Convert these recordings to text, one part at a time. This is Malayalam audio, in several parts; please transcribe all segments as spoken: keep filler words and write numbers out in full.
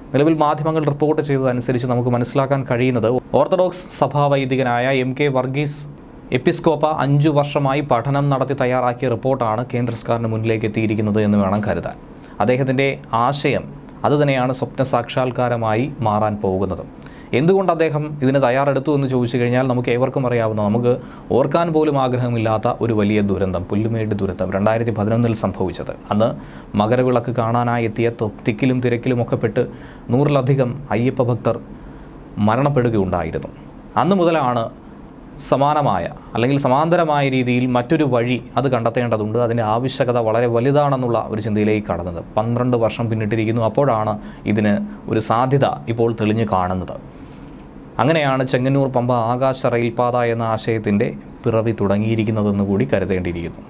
നിലവിൽ മാധ്യമങ്ങൾ റിപ്പോർട്ട് ചെയ്തതനുസരിച്ച് നമുക്ക് മനസ്സിലാക്കാൻ കഴിയുന്നത് ഓർത്തഡോക്സ് സഭാവൈദികനായ എം കെ വർഗീസ് എപ്പിസ്കോപ്പ അഞ്ചു വർഷമായി പഠനം നടത്തി തയ്യാറാക്കിയ റിപ്പോർട്ടാണ് കേന്ദ്ര സർക്കാരിന് മുന്നിലേക്ക് എത്തിയിരിക്കുന്നത് എന്ന് വേണം കരുതാൻ. അദ്ദേഹത്തിൻ്റെ ആശയം അതുതന്നെയാണ് സ്വപ്ന സാക്ഷാത്കാരമായി മാറാൻ പോകുന്നത്. എന്തുകൊണ്ട് അദ്ദേഹം ഇതിന് തയ്യാറെടുത്തു എന്ന് ചോദിച്ചു കഴിഞ്ഞാൽ നമുക്ക് ഏവർക്കും അറിയാവുന്ന, നമുക്ക് ഓർക്കാൻ പോലും ആഗ്രഹമില്ലാത്ത ഒരു വലിയ ദുരന്തം, പുല്ലുമേട് ദുരന്തം രണ്ടായിരത്തി പതിനൊന്നിൽ സംഭവിച്ചത്. അന്ന് മകരവിളക്ക് കാണാനായി എത്തിയ തിക്കിലും തിരക്കിലുമൊക്കെ പെട്ട് നൂറിലധികം അയ്യപ്പ ഭക്തർ മരണപ്പെടുകയുണ്ടായിരുന്നു. അന്ന് മുതലാണ് സമാനമായ അല്ലെങ്കിൽ സമാന്തരമായ രീതിയിൽ മറ്റൊരു വഴി അത് കണ്ടെത്തേണ്ടതുണ്ട്, അതിൻ്റെ ആവശ്യകത വളരെ വലുതാണെന്നുള്ള ഒരു ചിന്തയിലേക്ക് കടന്നത്. പന്ത്രണ്ട് വർഷം പിന്നിട്ടിരിക്കുന്നു. അപ്പോഴാണ് ഇതിന് ഒരു സാധ്യത ഇപ്പോൾ തെളിഞ്ഞു കാണുന്നത്. അങ്ങനെയാണ് ചെങ്ങന്നൂർ പമ്പ ആകാശ റെയിൽപാത എന്ന ആശയത്തിൻ്റെ പിറവി തുടങ്ങിയിരിക്കുന്നതെന്ന് കൂടി കരുതേണ്ടിയിരിക്കുന്നു.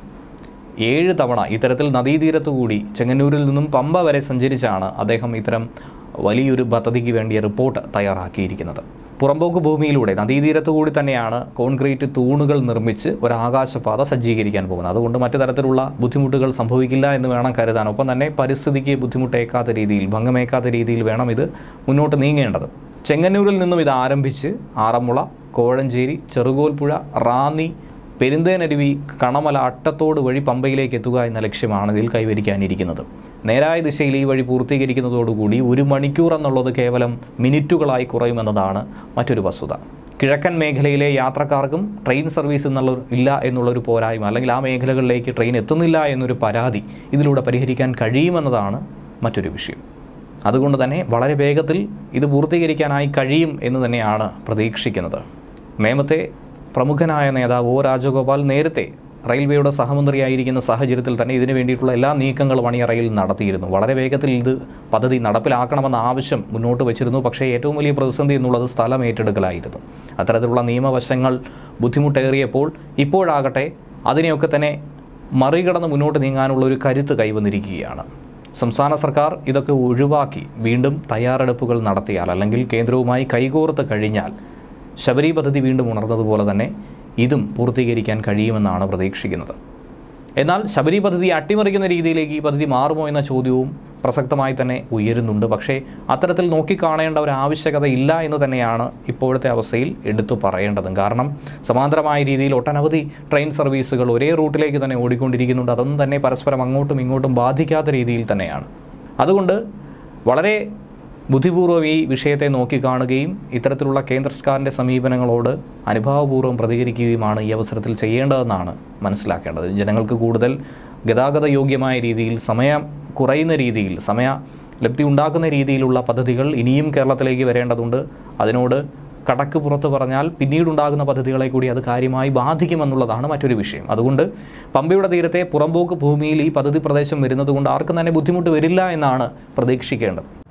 ഏഴ് തവണ ഇത്തരത്തിൽ നദീതീരത്തു കൂടി ചെങ്ങന്നൂരിൽ നിന്നും പമ്പ വരെ സഞ്ചരിച്ചാണ് അദ്ദേഹം ഇത്തരം വലിയൊരു പദ്ധതിക്ക് വേണ്ടിയ റിപ്പോർട്ട് തയ്യാറാക്കിയിരിക്കുന്നത്. പുറമ്പോക്ക് ഭൂമിയിലൂടെ നദീതീരത്തു കൂടി തന്നെയാണ് കോൺക്രീറ്റ് തൂണുകൾ നിർമ്മിച്ച് ഒരു ആകാശപാത സജ്ജീകരിക്കാൻ പോകുന്നത്. അതുകൊണ്ട് മറ്റു തരത്തിലുള്ള ബുദ്ധിമുട്ടുകൾ സംഭവിക്കില്ല എന്ന് വേണം കരുതാൻ. ഒപ്പം തന്നെ പരിസ്ഥിതിക്ക് ബുദ്ധിമുട്ടേക്കാത്ത രീതിയിൽ, ഭംഗമേക്കാത്ത രീതിയിൽ വേണം ഇത് മുന്നോട്ട് നീങ്ങേണ്ടത്. ചെങ്ങന്നൂരിൽ നിന്നും ഇത് ആരംഭിച്ച് ആറന്മുള, കോഴഞ്ചേരി, ചെറുകോൽപ്പുഴ, റാന്നി, പെരുന്തേനരുവി, കണമല, അട്ടത്തോട് വഴി പമ്പയിലേക്ക് എത്തുക എന്ന ലക്ഷ്യമാണ് ഇതിൽ കൈവരിക്കാനിരിക്കുന്നത്. നേരായ ദിശയിൽ ഈ വഴി പൂർത്തീകരിക്കുന്നതോടുകൂടി ഒരു മണിക്കൂർ എന്നുള്ളത് കേവലം മിനിറ്റുകളായി കുറയുമെന്നതാണ് മറ്റൊരു വസ്തുത. കിഴക്കൻ മേഖലയിലെ യാത്രക്കാർക്കും ട്രെയിൻ സർവീസ് എന്നുള്ള ഇല്ല എന്നുള്ളൊരു പോരായ്മ, അല്ലെങ്കിൽ ആ മേഖലകളിലേക്ക് ട്രെയിൻ എത്തുന്നില്ല എന്നൊരു പരാതി ഇതിലൂടെ പരിഹരിക്കാൻ കഴിയുമെന്നതാണ് മറ്റൊരു വിഷയം. അതുകൊണ്ട് തന്നെ വളരെ വേഗത്തിൽ ഇത് പൂർത്തീകരിക്കാനായി കഴിയും എന്ന് തന്നെയാണ് പ്രതീക്ഷിക്കുന്നത്. നേമത്തെ പ്രമുഖനായ നേതാവ് ഒ രാജഗോപാൽ നേരത്തെ റെയിൽവേയുടെ സഹമന്ത്രിയായിരിക്കുന്ന സാഹചര്യത്തിൽ തന്നെ ഇതിനു വേണ്ടിയിട്ടുള്ള എല്ലാ നീക്കങ്ങളും അണിയറയിൽ നടത്തിയിരുന്നു. വളരെ വേഗത്തിൽ ഇത് പദ്ധതി നടപ്പിലാക്കണമെന്ന ആവശ്യം മുന്നോട്ട് വച്ചിരുന്നു. പക്ഷേ ഏറ്റവും വലിയ പ്രതിസന്ധി എന്നുള്ളത് സ്ഥലം ഏറ്റെടുക്കലായിരുന്നു. അത്തരത്തിലുള്ള നിയമവശങ്ങൾ ബുദ്ധിമുട്ടേറിയപ്പോൾ ഇപ്പോഴാകട്ടെ അതിനെയൊക്കെ തന്നെ മറികടന്ന് മുന്നോട്ട് നീങ്ങാനുള്ള ഒരു കരുത്ത് കൈവന്നിരിക്കുകയാണ്. സംസ്ഥാന സർക്കാർ ഇതൊക്കെ ഒഴിവാക്കി വീണ്ടും തയ്യാറെടുപ്പുകൾ നടത്തിയാൽ, അല്ലെങ്കിൽ കേന്ദ്രവുമായി കൈകോർത്ത് കഴിഞ്ഞാൽ ശബരി പദ്ധതി വീണ്ടും ഉണർന്നതുപോലെ തന്നെ ഇതും പൂർത്തീകരിക്കാൻ കഴിയുമെന്നാണ് പ്രതീക്ഷിക്കുന്നത്. എന്നാൽ ശബരി പദ്ധതി അട്ടിമറിക്കുന്ന രീതിയിലേക്ക് ഈ പദ്ധതി മാറുമോ എന്ന ചോദ്യവും പ്രസക്തമായി തന്നെ ഉയരുന്നുണ്ട്. പക്ഷേ അത്തരത്തിൽ നോക്കിക്കാണേണ്ട ഒരു ആവശ്യകത ഇല്ല എന്ന് തന്നെയാണ് ഇപ്പോഴത്തെ അവസ്ഥയിൽ എടുത്തു പറയേണ്ടതും. കാരണം സമാന്തരമായ രീതിയിൽ ഒട്ടനവധി ട്രെയിൻ സർവീസുകൾ ഒരേ റൂട്ടിലേക്ക് തന്നെ ഓടിക്കൊണ്ടിരിക്കുന്നുണ്ട്. അതൊന്നും തന്നെ പരസ്പരം അങ്ങോട്ടും ഇങ്ങോട്ടും ബാധിക്കാത്ത രീതിയിൽ തന്നെയാണ്. അതുകൊണ്ട് വളരെ ബുദ്ധിപൂർവ്വം ഈ വിഷയത്തെ നോക്കിക്കാണുകയും ഇത്തരത്തിലുള്ള കേന്ദ്ര സർക്കാരിൻ്റെ സമീപനങ്ങളോട് അനുഭാവപൂർവ്വം പ്രതികരിക്കുകയുമാണ് ഈ അവസരത്തിൽ ചെയ്യേണ്ടതെന്നാണ് മനസ്സിലാക്കേണ്ടത്. ജനങ്ങൾക്ക് കൂടുതൽ ഗതാഗത യോഗ്യമായ രീതിയിൽ, സമയം കുറയുന്ന രീതിയിൽ, സമയ ലബ്ധി ഉണ്ടാക്കുന്ന രീതിയിലുള്ള പദ്ധതികൾ ഇനിയും കേരളത്തിലേക്ക് വരേണ്ടതുണ്ട്. അതിനോട് കടക്ക് പുറത്ത് പറഞ്ഞാൽ പിന്നീടുണ്ടാകുന്ന പദ്ധതികളെ കൂടി അത് കാര്യമായി ബാധിക്കുമെന്നുള്ളതാണ് മറ്റൊരു വിഷയം. അതുകൊണ്ട് പമ്പയുടെ തീരത്തെ പുറമ്പോക്ക് ഭൂമിയിൽ ഈ പദ്ധതി പ്രദേശം വരുന്നത് കൊണ്ട് ആർക്കും തന്നെ ബുദ്ധിമുട്ട് വരില്ല എന്നാണ് പ്രതീക്ഷിക്കേണ്ടത്.